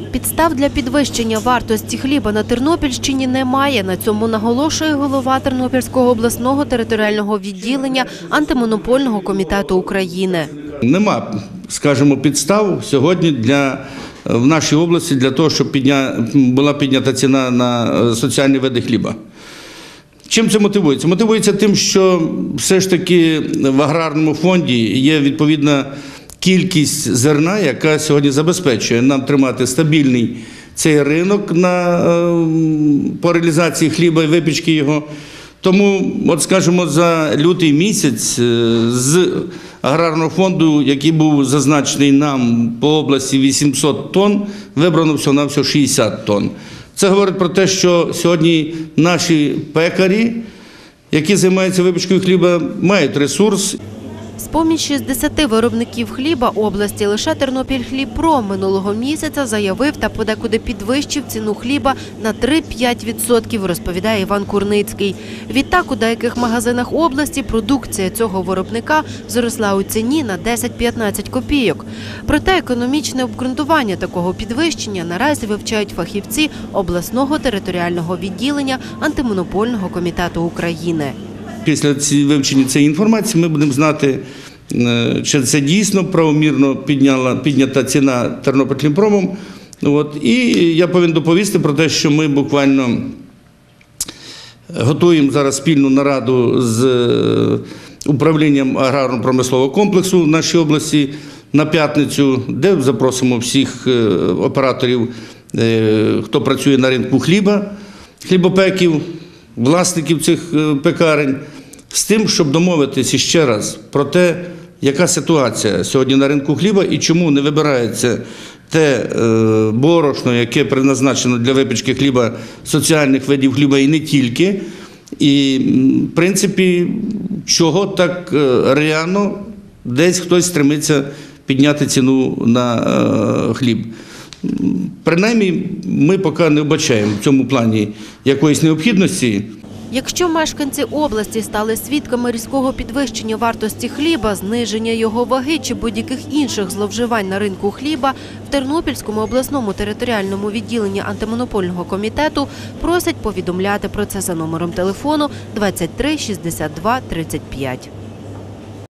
Підстав для підвищення вартості хліба на Тернопільщині немає. На цьому наголошує голова Тернопільського обласного територіального відділення Антимонопольного комітету України. Нема, скажімо, підстав сьогодні в нашій області для того, щоб була піднята ціна на соціальні види хліба. Чим це мотивується? Мотивується тим, що все ж таки в аграрному фонді є відповідна кількість зерна, яка сьогодні забезпечує нам тримати стабільний цей ринок по реалізації хліба і випічки його. Тому, от скажімо, за лютий місяць з аграрного фонду, який був зазначений нам по області 800 тонн, вибрано всього-навсього 60 тонн. Це говорить про те, що сьогодні наші пекарі, які займаються випічкою хліба, мають ресурс. З-поміж 60 виробників хліба області лише Тернопільхлібпром минулого місяця заявив та подекуди підвищив ціну хліба на 3–5%, розповідає Іван Курницький. Відтак у деяких магазинах області продукція цього виробника зросла у ціні на 10–15 копійок. Проте економічне обґрунтування такого підвищення наразі вивчають фахівці обласного територіального відділення Антимонопольного комітету України. Після вивчення цієї інформації ми будемо знати, чи це дійсно правомірно піднята ціна Тернопільхлібпромом. І я повинен доповісти про те, що ми буквально готуємо зараз спільну нараду з управлінням аграрно-промислового комплексу в нашій області на п'ятницю, де запросимо всіх операторів, хто працює на ринку хліба, хлібопеків, власників цих пекарень, з тим, щоб домовитися ще раз про те, яка ситуація сьогодні на ринку хліба і чому не вибирається те борошно, яке призначено для випічки хліба, соціальних видів хліба і не тільки. І, в принципі, чого так реально десь хтось стремиться підняти ціну на хліб. Принаймні, ми поки не вбачаємо в цьому плані якоїсь необхідності. Якщо мешканці області стали свідками різкого підвищення вартості хліба, зниження його ваги чи будь-яких інших зловживань на ринку хліба, в Тернопільському обласному територіальному відділенні Антимонопольного комітету просять повідомляти про це за номером телефону 23 62 35.